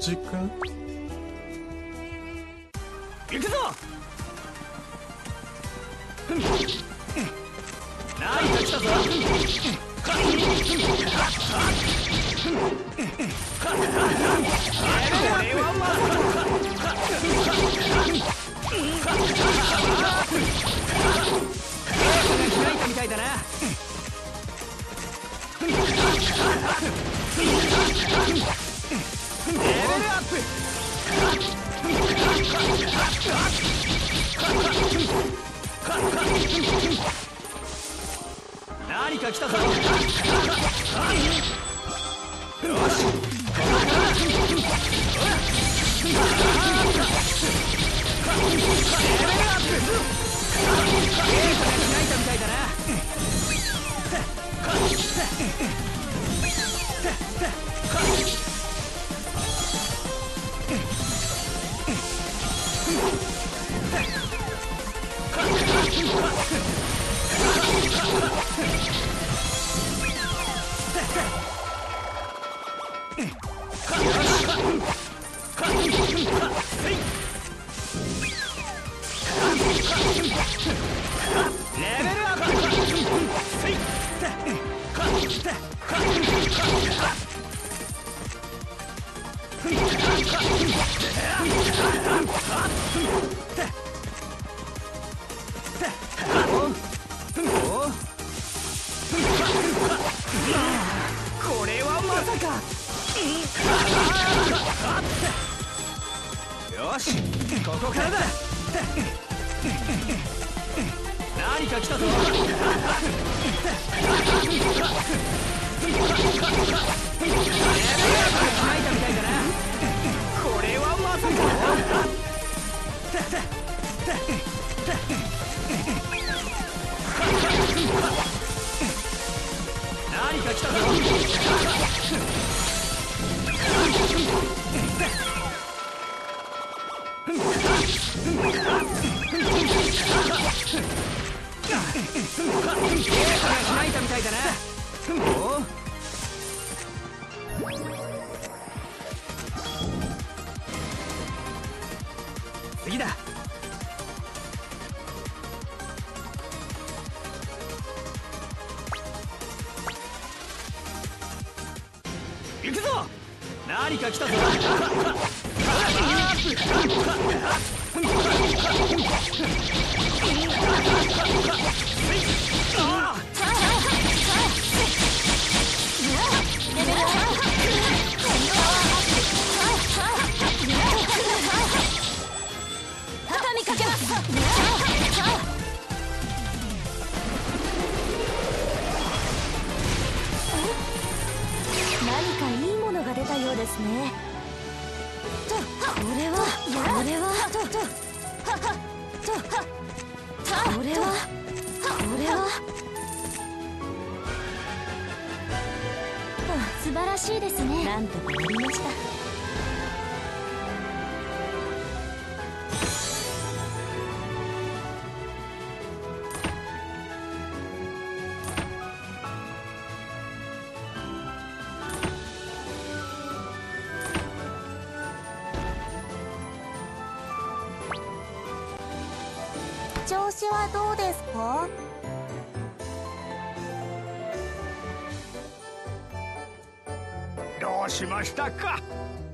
時間。 行くぞ。何か来たぞ。これはまさか。開いたみたいだな。レベルアップ。何か来たぞ。よし。レベルアップ。ゲートが開いたみたいだな。これはまさか。よし、ここからだ。何か来たぞ。開いたみたいだな。これはまさか。何か来たぞ。開いたみたいだな。次だ。行くぞ。何か来たぞ。 畳みかけます。何かいいものが出たようですね。これはこれは素晴らしいですね。なんとかなりました。調子はどうですか？ どうしましたか。